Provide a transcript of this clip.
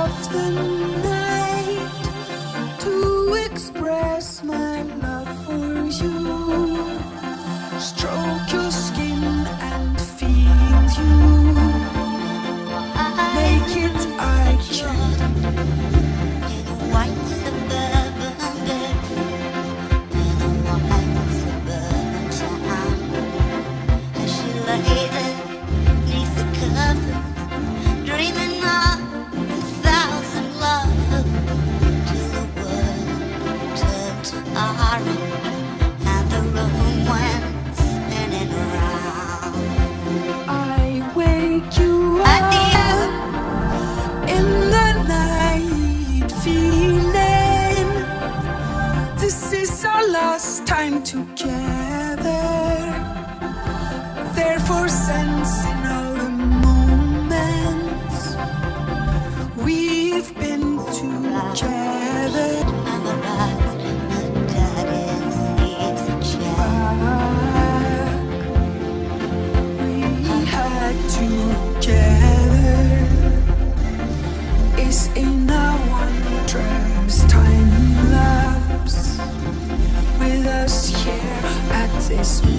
of the night to express my love for you. Stroke your skin and feel you. Naked I can. In a white suburban bedroom, in a white suburban town, as she lay there 'neath the covers, dreaming of 1,000 lovers, till the world turned to orange and the room went spinning round. I wake you up in the night, feeling this is our last time together. Therefore, sensing all the moments we've been together. Memorize my daddy's easy chair. We had together is in a wondrous time lapse with us here at this